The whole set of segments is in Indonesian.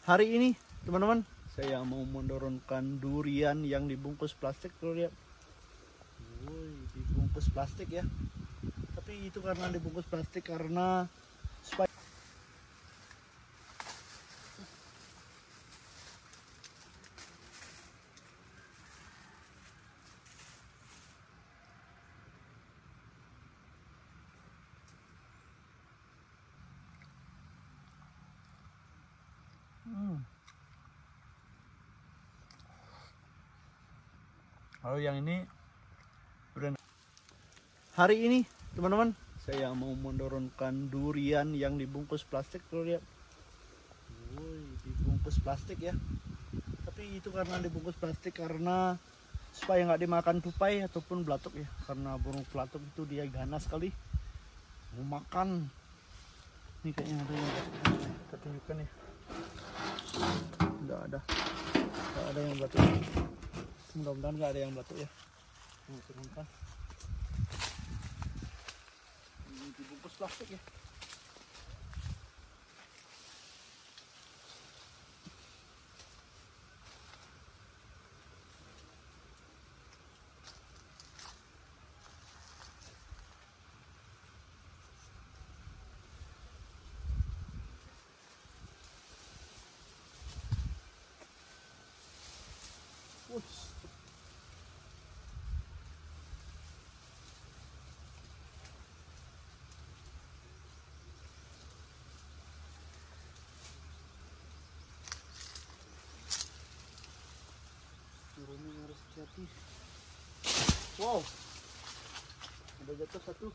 Hari ini teman-teman, saya mau menurunkan durian yang dibungkus plastik. Tuh lihat, woi, dibungkus plastik ya. Tapi itu karena dibungkus plastik karena supaya Lalu yang ini durian. Hari ini teman-teman, saya mau menurunkan durian yang dibungkus plastik. Tuh lihat, woi, dibungkus plastik ya. Tapi itu karena dibungkus plastik karena supaya nggak dimakan tupai ataupun belatuk ya. Karena burung pelatuk itu dia ganas sekali, mau makan. Ini kayaknya ada yang kita tunjukkan ya. Nggak ada yang belatuk. Mudah-mudahan nggak ada yang belatuk ya. Mau turunkan. Ini dibungkus plastik ya. Wush. Turunnya harus hati-hati. Wow, ada jatuh satu.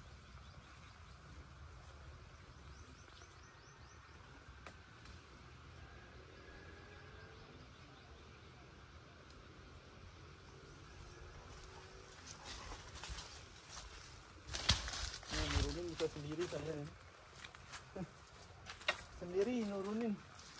Nah, nurunin bisa sendiri saya ya. Sendiri nurunin.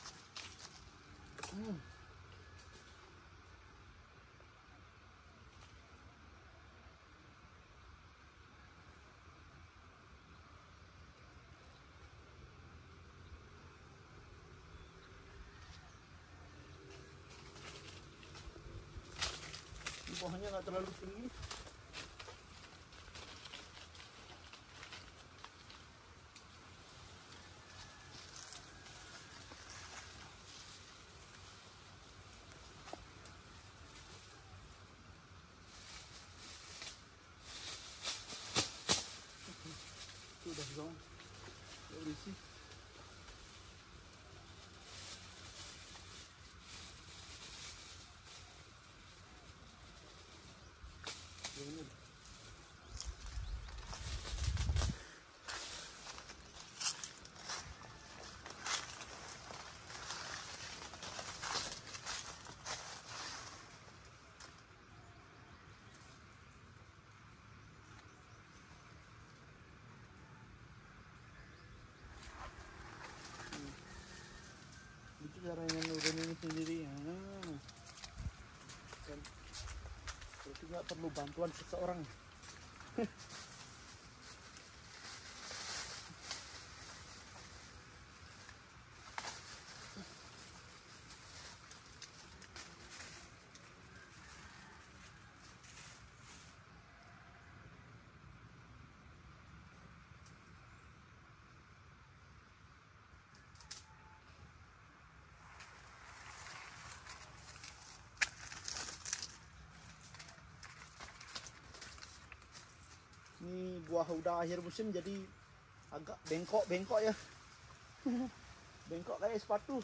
Pohonnya nggak terlalu tinggi. Itu udah zong, udah berisi. Ini itu caranya nurunin sendiri ya. Dan berarti nggak perlu bantuan seseorang. Ini buah udah akhir musim jadi agak bengkok-bengkok ya. Bengkok kayak sepatu.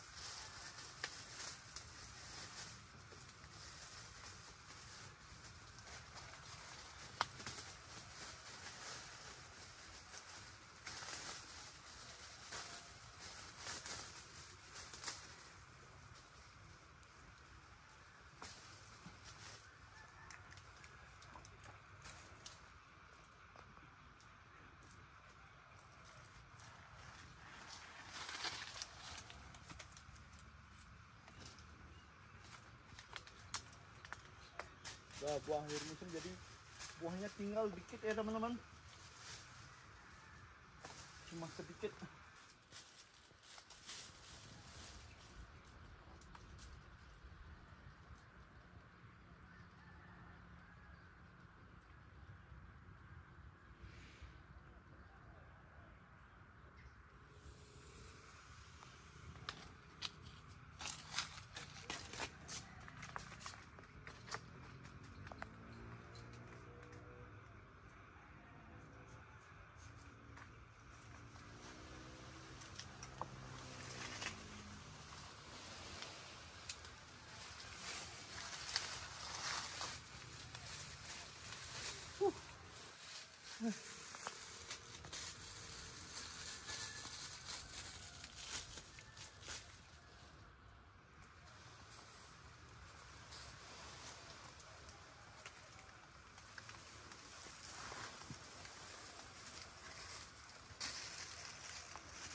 Nah, buah akhir musim jadi buahnya tinggal dikit ya teman-teman. Cuma sedikit.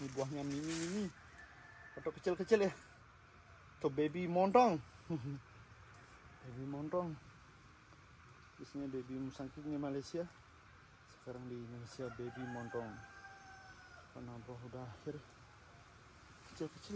Ini buahnya mini. Atau kecil-kecil ya. Atau baby montong. Baby montong. Biasanya baby musangking di Malaysia. Sekarang di Indonesia baby montong. Karena buah udah akhir. Kecil-kecil.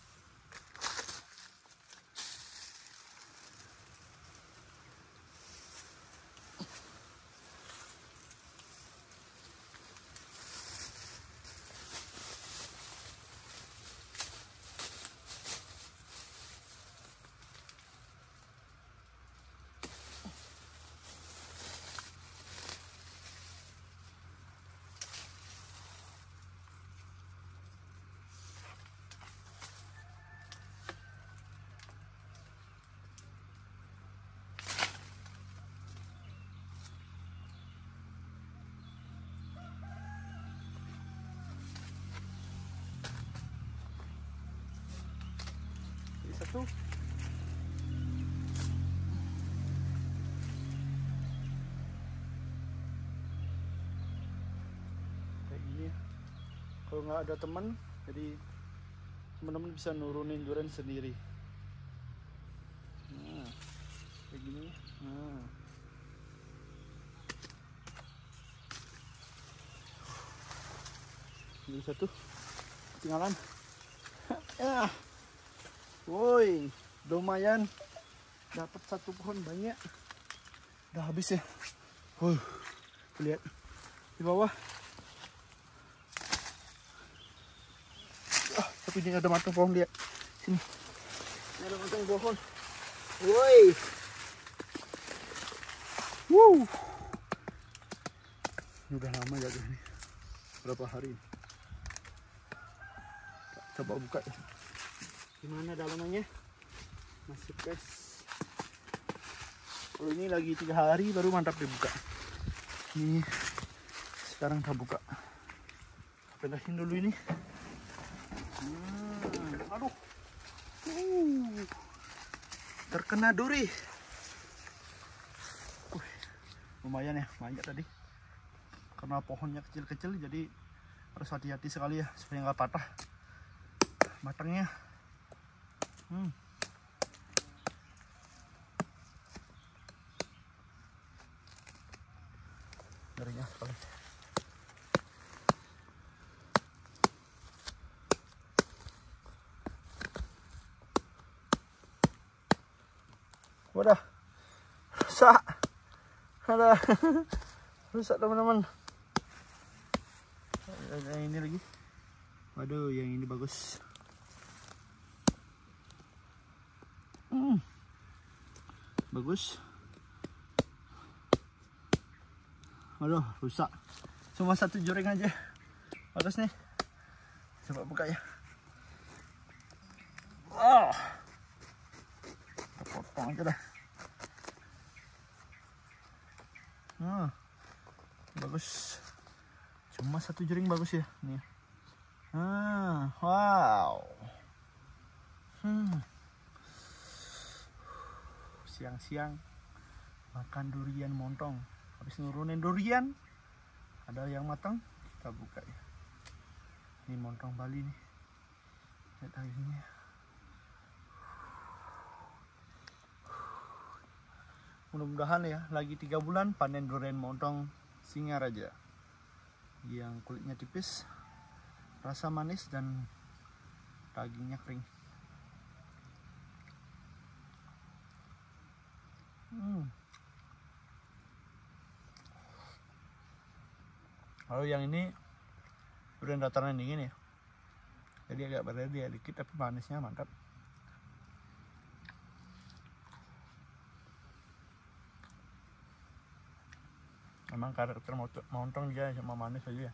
Satu. Kayak gini ya. Kalau nggak ada teman, jadi teman-teman bisa nurunin durian sendiri. Nah, kayak gini. Nah. Ini satu. Ketinggalan. Ya. Woi, lumayan dapat satu pohon banyak. Udah habis ya. Lihat di bawah. Tapi ini ada matang pohon, lihat. Sini. Ini ada matang pohon. Woi. Ini udah lama jadi ini. Berapa hari? Coba buka ya. Gimana dalamannya? Masih fresh. Kalau ini lagi 3 hari baru mantap dibuka. Ini sekarang kita buka. Pedahin dulu ini. Aduh. Terkena duri. Lumayan ya, banyak tadi. Karena pohonnya kecil-kecil jadi harus hati-hati sekali ya supaya nggak patah batangnya. Ngerinya sekali. Wadah, rusak. Ada rusak teman-teman. Yang ini lagi. Waduh, yang ini bagus. Bagus. Waduh, rusak. Cuma satu juring aja. Bagus nih. Coba buka ya. Kita potong aja dah. Bagus. Cuma satu juring bagus ya. Nih. Wow. Siang-siang makan durian montong. Habis nurunin durian, ada yang matang, kita buka ya. Ini montong Bali nih. Lihat dagingnya. Mudah-mudahan ya, lagi 3 bulan panen durian montong Singaraja. Yang kulitnya tipis, rasa manis dan dagingnya kering. Kalau yang ini durian dataran dingin ya, jadi agak berbeda dia dikit tapi manisnya mantap. Memang karakter montong dia sama manis aja ya.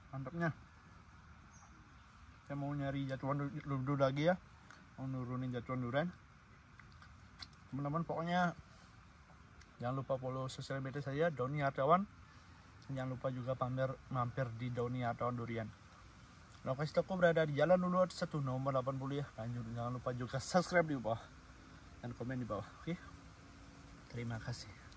mantapnya. Saya mau nyari jatuhan dulu lagi ya, mau nurunin jatuhan durian. Teman-teman pokoknya jangan lupa follow sosial media saya Doni Hartawan. Jangan lupa juga mampir di Doni Hartawan Durian. Lokasi toko berada di Jalan Uluwat 1 nomor 80 ya. Lanjut, jangan lupa juga subscribe di bawah dan komen di bawah. Oke. Terima kasih.